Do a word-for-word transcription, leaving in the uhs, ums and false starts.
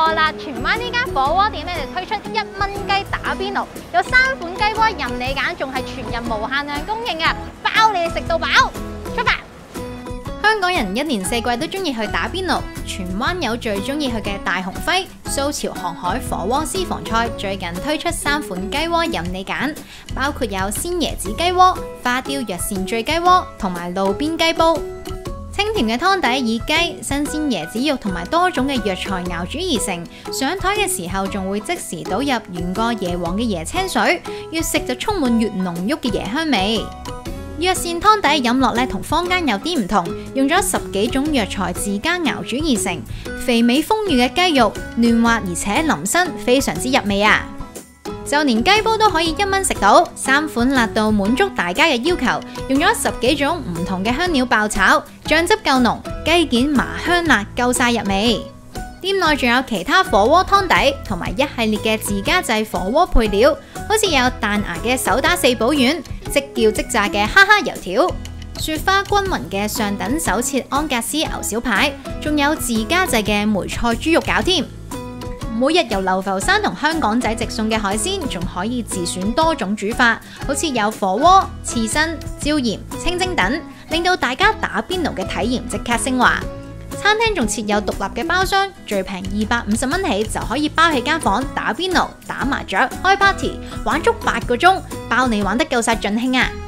錯啦，荃灣呢間火鍋店咧就推出一蚊雞打邊爐，有三款雞鍋任你揀，仲係全日無限量供應啊，包你食到飽。出發！香港人一年四季都中意去打邊爐，荃灣有最中意去嘅大鴻輝、蘇潮航海火鍋私房菜，最近推出三款雞鍋任你揀，包括有鮮椰子雞鍋、花雕藥膳醉雞鍋同埋路邊雞煲。清甜嘅湯底以雞、新鮮椰子肉同埋多種嘅藥材熬煮而成，上台嘅時候仲會即時倒入原過椰皇嘅椰青水，越食就充滿越濃郁嘅椰香味。藥膳湯底飲落咧同坊間有啲唔同，用咗十幾種藥材自家熬煮而成，肥美豐腴嘅雞肉嫩滑而且腍身，非常之入味啊！就連雞煲都可以一蚊食到，三款辣到滿足大家嘅要求，用咗十幾種唔同嘅香料爆炒，醬汁夠濃，雞件麻香辣夠晒入味。店內仲有其他火鍋湯底同埋一系列嘅自家製火鍋配料，好似有彈牙嘅手打四寶丸、即叫即炸嘅哈哈油條、雪花均勻嘅上等手切安格斯牛小排，仲有自家製嘅梅菜豬肉餃添。每日由流浮山同香港仔直送嘅海鮮，仲可以自選多種煮法，好似有火鍋、刺身、椒鹽、清蒸等，令到大家打邊爐嘅體驗即刻升華。餐廳仲設有獨立嘅包廂，最平二百五十蚊起就可以包起間房打邊爐、打麻雀、開 party， 玩足八個鐘，包你玩得夠晒盡興啊！